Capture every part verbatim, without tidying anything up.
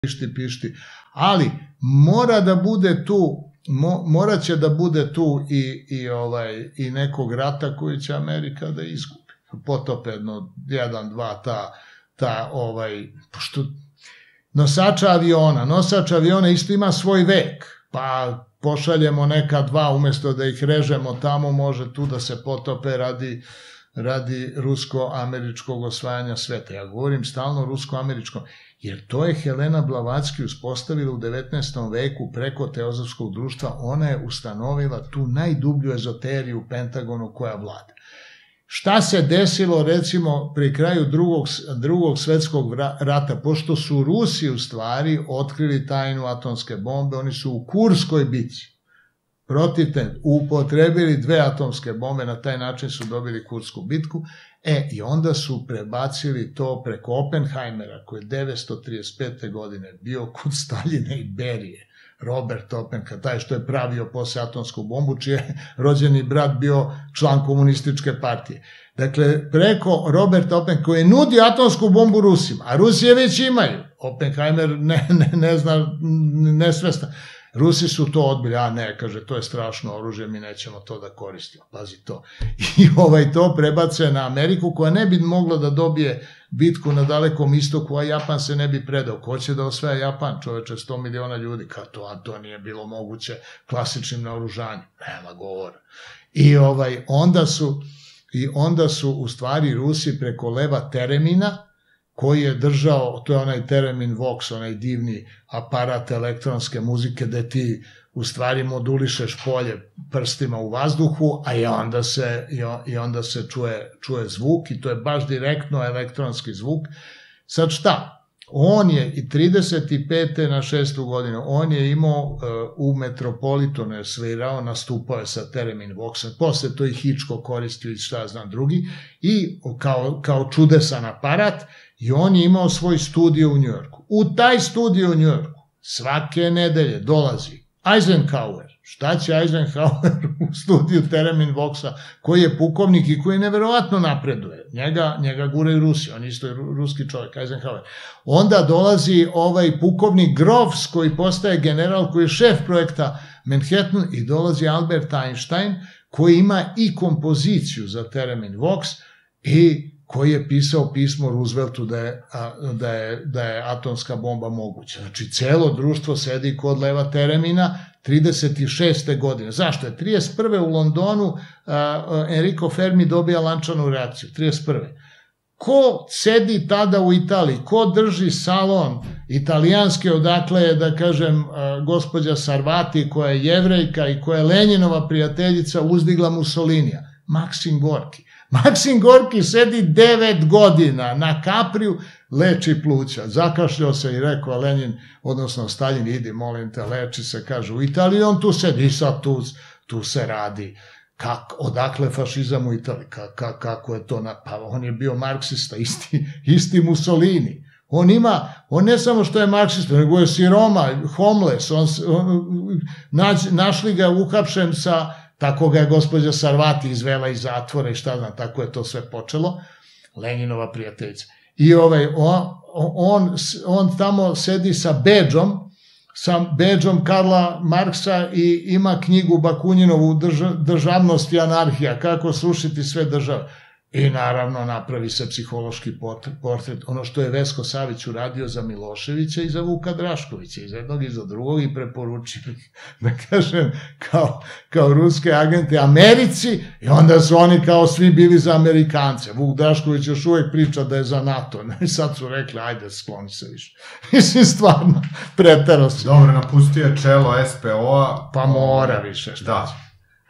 pišti, pišti, ali mora da bude tu, morat će da bude tu i nekog rata koji će Amerika da izgubi. Potopedno, jedan, dva, ta, pošto nosača aviona, nosač aviona isto ima svoj vek, pa pošaljemo neka dva, umesto da ih režemo tamo, može tu da se potope radi radi rusko-američkog osvajanja sveta. Ja govorim stalno rusko-američkom, jer to je Helena Blavatsky uspostavila u devetnaestom veku preko Teozofskog društva. Ona je ustanovila tu najdublju ezoteriju u Pentagonu koja vlada. Šta se desilo, recimo, pri kraju drugog svetskog rata, pošto su Rusi u stvari otkrili tajnu atomske bombe, oni su u Kurskoj bici protiv te, upotrebili dve atomske bombe, na taj način su dobili Kursku bitku, e, i onda su prebacili to preko Oppenheimera, koji je devetsto trideset pete. godine bio kod Staljina i Berije, Robert Oppenheimer, taj što je pravio posle atomsku bombu, čiji je rođeni brat bio član komunističke partije. Dakle, preko Robert Oppenheimer, koji je nudio atomsku bombu Rusima, a Rusije već imaju, Oppenheimer ne zna, nesvestan. Rusi su to odbili, a ne, kaže, to je strašno oružje, mi nećemo to da koristimo, pazi to. I ovaj to prebace na Ameriku, koja ne bi mogla da dobije bitku na Dalekom istoku, a Japan se ne bi predao. Ko će da osvaja Japan, čoveče, sto miliona ljudi, kao to, a to nije bilo moguće klasičnim naoružanjem, nema govora. I onda su, i onda su u stvari Rusi preko Leva Teremina, koji je držao, to je onaj Teremin Vox, onaj divni aparat elektronske muzike gde ti u stvari modulišeš polje prstima u vazduhu, a i onda se čuje zvuk i to je baš direktno elektronski zvuk. Sad šta? On je i trideset pete. na šestu godinu, on je imao u Metropolitonu je svirao, nastupao je sa Teremin Voxom, posle to i Hitchcock koristio i šta ja znam drugi, i kao čudesan aparat, i on je imao svoj studio u Njujorku. U taj studio u Njujorku svake nedelje dolazi Eisenhower. Šta će Eisenhower u studiju Teremin Voxa, koji je pukovnik i koji neverovatno napreduje. Njega guraju Rusi, on isto je ruski čovjek, Eisenhower. Onda dolazi ovaj pukovnik Groves, koji postaje general, koji je šef projekta Manhattan, i dolazi Albert Einstein, koji ima i kompoziciju za Teremin Vox i koji je pisao pismo Rooseveltu da je atomska bomba moguća. Znači, celo društvo sedi kod Leva Teremina trideset šeste. godine. Zašto je? trideset prve. u Londonu Enrico Fermi dobija lančanu reakciju. trideset prve. Ko sedi tada u Italiji? Ko drži salon italijanski, odakle je, da kažem, gospođa Sarvati, koja je Jevrejka i koja je Lenjinova prijateljica, uzdigla Mussolinija? Maksim Gorki. Maksim Gorki sedi devet godina na Kapriju, leči pluća. Zakašljao se i rekao Lenin, odnosno Staljin, idi, molim te, leči se, kaže, u Italiji, on tu sedi, i sad tu se radi. Odakle fašizam u Italiji? Kako je to? Pa on je bio marksista, isti Mussolini. On ima, on ne samo što je marksista, nego je siroma, homeless, našli ga uhapšen sa, tako ga je gospođa Sarvati izvela iz zatvora i šta znam, tako je to sve počelo, Lenjinova prijateljica. I on tamo sedi sa bedžom, sa bedžom Karla Marksa i ima knjigu Bakunjinovu Državnost i anarhija, kako srušiti sve države. I naravno napravi se psihološki portret, ono što je Vesko Savić uradio za Miloševića i za Vuka Draškovića, iz jednog i za drugog, i preporučili, da kažem, kao ruske agente Americi, i onda su oni kao svi bili za Amerikance. Vuk Drašković još uvek priča da je za NATO, i sad su rekli, ajde, skloni se više. Mislim, stvarno, preterao se. Dobro, napustio je čelo es pe o-a. Pa mora više, šta će.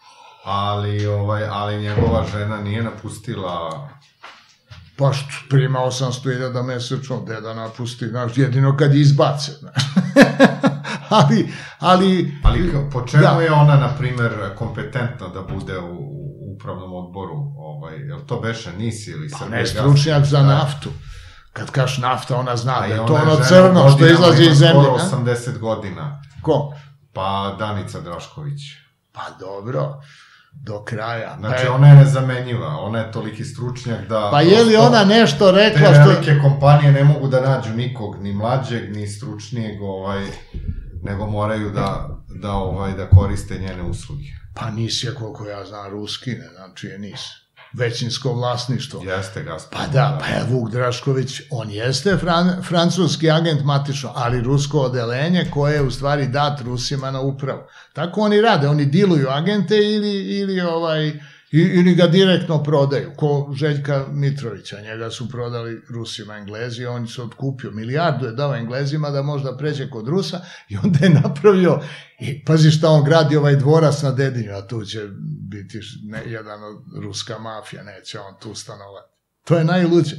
Ali njegova žena nije napustila... Pa što, prima osamsto hiljada mesečno, gde da napusti, znaš, jedino kad izbace, znaš. Ali... Ali po čemu je ona, na primer, kompetentna da bude u upravnom odboru? Je li to beše NIS ili Srbija? Pa ne, stručnjak za naftu. Kad kaš nafta, ona zna da je to ono crno što izlazi iz zemlje. Ona je žena skoro osamdeset godina. Ko? Pa Danica Drašković. Pa dobro. Do kraja. Znači, pa ona je nezamenjiva, ona je toliki stručnjak da... Pa je li ona nešto rekla što... Te velike kompanije ne mogu da nađu nikog, ni mlađeg, ni stručnijeg, ovaj, nego moraju da, da, ovaj, da koriste njene usluge. Pa NIS je, koliko ja znam, ruski, ne znam čije NIS. Većinsko vlasništvo. Jeste, Gazprom. Pa da, pa je Vuk Drašković, on jeste fran, francuski agent matično, ali rusko odelenje koje je u stvari dat Rusima na upravu. Tako oni rade, oni diluju agente ili, ili, ovaj, ili ga direktno prodaju, ko Željka Mitrovića, njega su prodali Rusima, Englezi, on se otkupio, milijardu je dao Englezima da možda pređe kod Rusa i onda je napravio, i pazi šta on gradi ovaj dvorac na Dedinju, a tu će biti ne, jedan od ruska mafija, neće on tu stanovati. To je najluđe.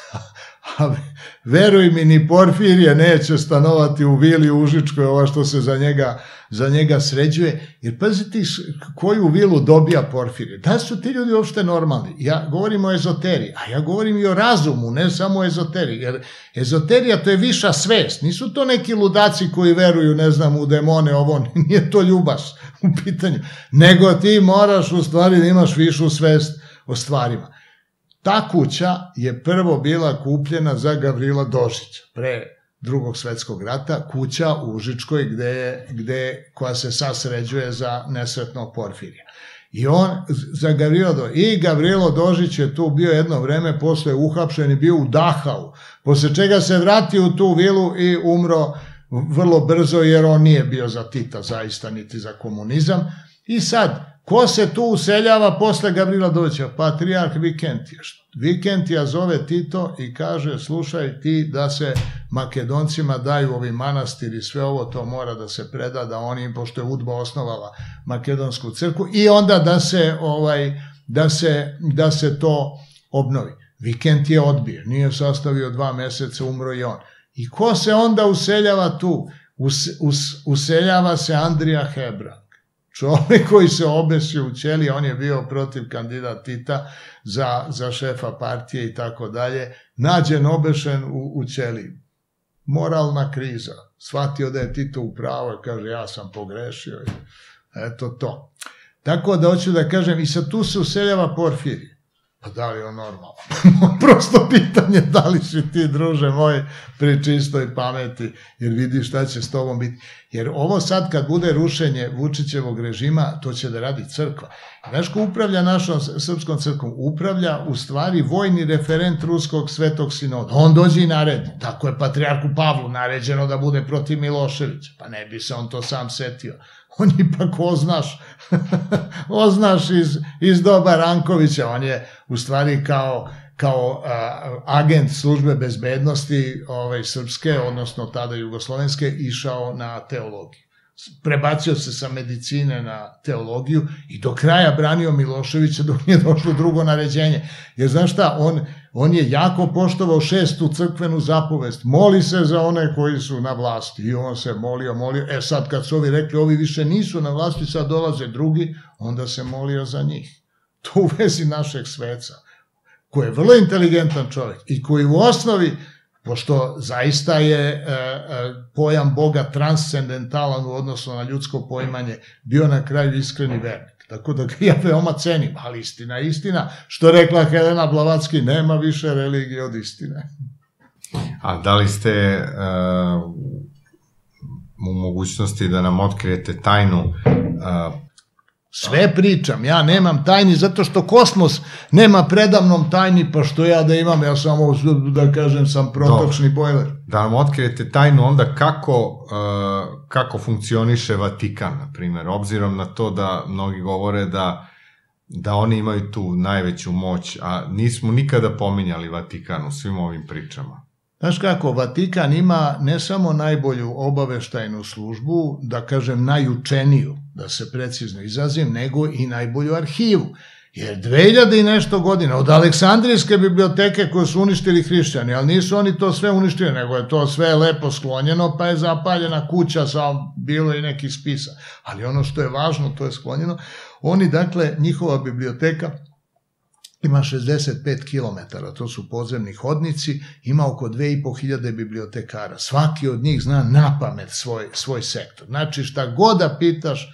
A veruj mi, ni Porfirije neće stanovati u vili u Užičkoj, ova što se za njega, za njega sređuje. Jer pazi ti koju vilu dobija Porfirije. Da su ti ljudi uopšte normalni? Ja govorim o ezoteriji, a ja govorim i o razumu, ne samo o ezoteriji. Jer ezoterija to je viša svest. Nisu to neki ludaci koji veruju, ne znam, u demone, ovo nije to ljubas u pitanju. Nego ti moraš u stvari da imaš višu svest o stvarima. Ta kuća je prvo bila kupljena za Gavrila Dožića, pre drugog svetskog rata, kuća u Užičkoj gde, gde, koja se sad sređuje za nesretnog Porfirija. I on, za Gavrilo Dožić, i Gavrilo Dožić je tu bio jedno vreme, posle uhapšen i bio u Dachau, posle čega se vratio u tu vilu i umro vrlo brzo, jer on nije bio za Tita zaista, niti za komunizam. I sad, ko se tu useljava posle Gavrila Dožića? Patrijarh Vikentija. Vikentija zove Tito i kaže, slušaj ti da se Makedoncima daju ovi manastiri, sve ovo to mora da se preda, da oni, pošto je Udba osnovala makedonsku crkvu, i onda da se, ovaj, da se, da se to obnovi. Vikentija odbije, nije sastavio dva meseca, umro i on. I ko se onda useljava tu? Us, us, useljava se Andrija Hebrang. Čovjek koji se obesio u ćeliji, on je bio protiv kandidat Tita za, za šefa partije i tako dalje, nađen obešen u, u ćeliji. Moralna kriza. Shvatio da je Tito u pravu i kaže, ja sam pogrešio. Eto to. Tako da hoću da kažem, i sad tu se useljava Porfirije. Pa da li je on normalno? Prosto pitanje, da li si ti, druže moj, pri čistoj pameti, jer vidiš šta će s tobom biti. Jer ovo sad kad bude rušenje Vučićevog režima, to će da radi crkva. Znaš ko upravlja našom srpskom crkvom? Upravlja u stvari vojni referent Ruskog svetog sinoda. On dođe i naredi. Tako je patrijarhu Pavlu naređeno da bude protiv Miloševića. Pa ne bi se on to sam setio. On ipak oznaš, oznaš iz, iz doba Rankovića. On je u stvari kao, kao a, agent službe bezbednosti ovaj, srpske, odnosno tada jugoslovenske, išao na teologiju. Prebacio se sa medicine na teologiju i do kraja branio Miloševića dok nije došlo drugo naređenje. Jer znaš šta, on, on je jako poštovao šestu crkvenu zapovest. Moli se za one koji su na vlasti. I on se molio, molio. E sad kad su ovi rekli, ovi više nisu na vlasti, sad dolaze drugi, onda se molio za njih. To u vezi našeg sveca, koji je vrlo inteligentan čovjek i koji u osnovi, pošto zaista je e, e, pojam Boga transcendentalan u odnosu na ljudsko poimanje, bio na kraju iskreni vernik. Tako da ga ja veoma cenim, ali istina je istina. Što rekla Helena Blavatsky, nema više religije od istine. A da li ste uh, u mogućnosti da nam otkrijete tajnu? Uh, Sve pričam, ja nemam tajni zato što kosmos nema predamnom tajni, pa što ja da imam, ja samo da kažem sam protočni bojler. Da nam otkrijete tajnu onda kako, uh, kako funkcioniše Vatikan, na primjer, obzirom na to da mnogi govore da, da oni imaju tu najveću moć, a nismo nikada pominjali Vatikan u svim ovim pričama. Znaš kako, Vatikan ima ne samo najbolju obaveštajnu službu, da kažem najučeniju, da se precizno izrazim, nego i najbolju arhivu. Jer dve hiljade i nešto godina, od Aleksandrijske biblioteke koje su uništili hrišćani, ali nisu oni to sve uništili, nego je to sve lepo sklonjeno, pa je zapaljena kuća, sa bilo i neki spisa. Ali ono što je važno, to je sklonjeno. Oni, dakle, njihova biblioteka ima šezdeset pet kilometara, to su podzemni hodnici, ima oko dve i po hiljade bibliotekara. Svaki od njih zna napamet svoj, svoj sektor. Znači šta god da pitaš,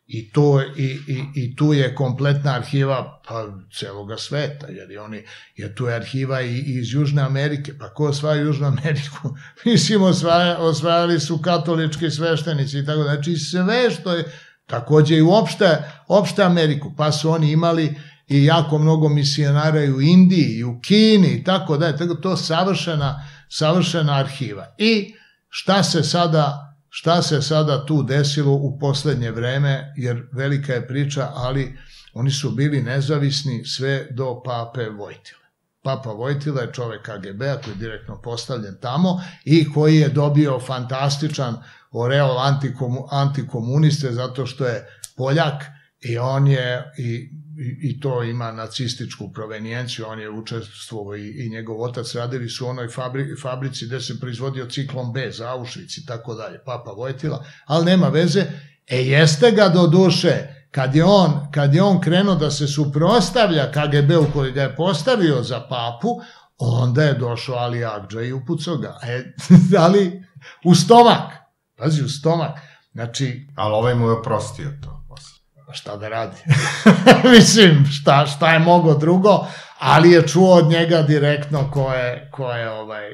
I, to, i, i, i tu je kompletna arhiva pa, celoga sveta, jer, oni, jer tu je arhiva i, i iz Južne Amerike. Pa ko osvaja Južnu Ameriku? Mislim, osvaja, osvajali su katolički sveštenici i tako. Znači, sve što je, takođe i uopšte, opšte Ameriku. Pa su oni imali i jako mnogo misionara i u Indiji, i u Kini, i tako da je. Tako to savršena, savršena arhiva. I šta se sada... Šta se sada tu desilo u poslednje vreme, jer velika je priča, ali oni su bili nezavisni sve do pape Vojtile. Papa Vojtila je čovek K G B-a koji je direktno postavljen tamo i koji je dobio fantastičan oreol antikomuniste zato što je Poljak i on je, i, i to ima nacističku provenijenciju, on je učestvovao i, i njegov otac, radili su u onoj fabri, fabrici gde se proizvodio ciklon B za Auschwitz i tako dalje, Papa Vojtila, ali nema veze, e jeste ga do duše, kad je on, kad je on krenuo da se suprostavlja K G B-u koji ga je postavio za papu, onda je došao Ali Agdža i upucao ga, e, ali u stomak, pazi, u stomak, znači... Ali ovaj mu je oprostio to. Šta da radi? Mislim, šta, šta je mogo drugo, ali je čuo od njega direktno ko je, ko je ovaj,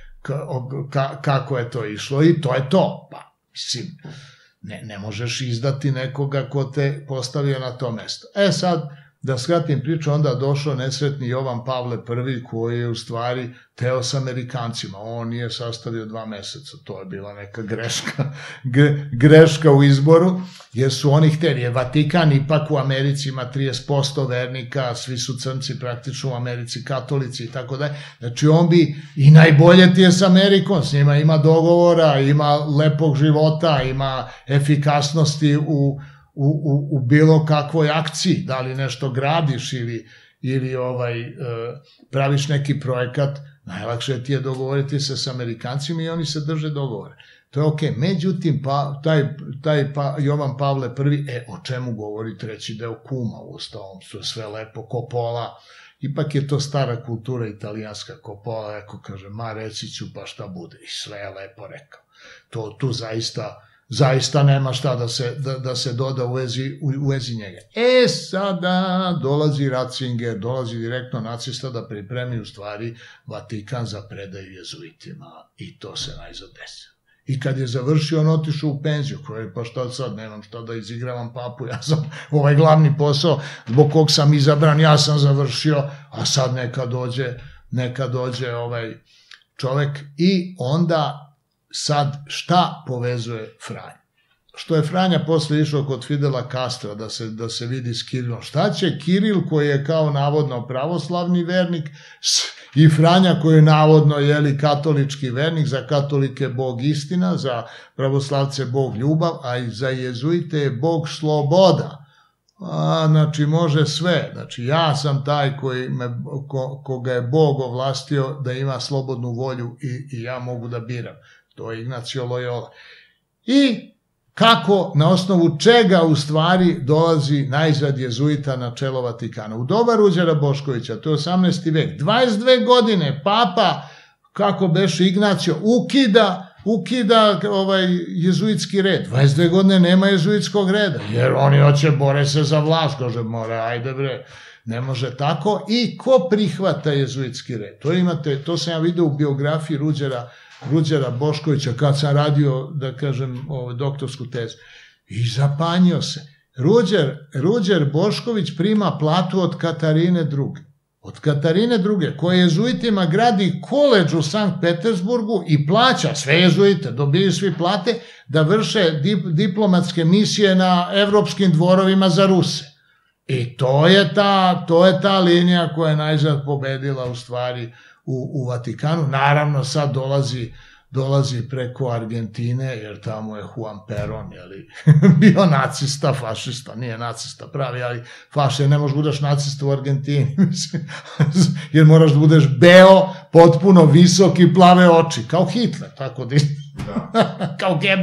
ka, kako je to išlo i to je to. Pa, mislim, ne, ne možeš izdati nekoga ko te postavio na to mesto. E sad, da skratim priču, onda došao nesretni Jovan Pavle prvi koji je u stvari teo s Amerikancima. On nije sastavio dva meseca, to je bila neka greška, greška u izboru, jer su oni hteli, je Vatikan ipak u Americi ima trideset posto vernika, svi su crnci praktično u Americi, katolici i tako dalje. Znači on bi, i najbolje ti je s Amerikom, s njima ima dogovora, ima lepog života, ima efikasnosti u U, u, u bilo kakvoj akciji, da li nešto gradiš ili, ili ovaj, e, praviš neki projekat, najlakše ti je dogovoriti se s Amerikancima i oni se drže dogovore. To je okej. Međutim, pa, taj, taj pa, Jovan Pavle prvi, e, o čemu govori treći deo Kuma, uostalom, to je sve lepo, Coppola, ipak je to stara kultura italijanska, Coppola, eko kaže, ma reći ću pa šta bude, i sve je lepo rekao. To tu zaista... Zaista nema šta da se, da, da se doda u vezi, u vezi njega. E sada dolazi Ratzinger, dolazi direktno nacista da pripremi u stvari Vatikan za predaju jezuitima i to se najzad desilo. I kad je završio, on otišao u penziju, koji pa šta sad, nemam šta da izigravam papu, ja sam ovaj glavni posao zbog kog sam izabran, ja sam završio, a sad neka dođe, neka dođe ovaj čovek i onda sad, šta povezuje Franja? Što je Franja posle išao kod Fidela Castra da se, da se vidi s Kirilom. Šta će Kiril koji je kao navodno pravoslavni vernik i Franja koji je navodno jeli katolički vernik, za katolike Bog istina, za pravoslavce Bog ljubav, a i za jezuite je Bog sloboda. A, znači može sve. Znači ja sam taj koji me, ko, koga je Bog ovlastio da ima slobodnu volju i, i ja mogu da biram. To je Ignacio Loyola. I kako, na osnovu čega u stvari dolazi najzad jezuita na čelo Vatikana. U doba Ruđera Boškovića, to je osamnaesti vek, dvadeset dve godine papa, kako beše Ignacio, ukida, ukida ovaj jezuitski red. dvadeset dve godine nema jezuitskog reda, jer oni hoće, bore se za vlast, kaže, more, ajde bre, ne može tako. I ko prihvata jezuitski red? To imate, to sam ja vidio u biografiji Ruđera Ruđera Boškovića, kad sam radio, da kažem, doktorsku tezu. I zapanjio se. Ruđer, Ruđer Bošković prima platu od Katarine druge. Od Katarine druge, koja jezuitima gradi koledž u Sankt Petersburgu i plaća sve jezuite, dobiju svi plate, da vrše dip, diplomatske misije na evropskim dvorovima za Ruse. I to je ta, to je ta linija koja je najzad pobedila u stvari U, u Vatikanu. Naravno sad dolazi, dolazi preko Argentine, jer tamo je Juan Perón, jeli, bio nacista, fašista, nije nacista pravi, ali faše, ne možeš budeš nacista u Argentini, jer moraš da budeš beo, potpuno visok i plave oči, kao Hitler, tako da, kao Goebbels.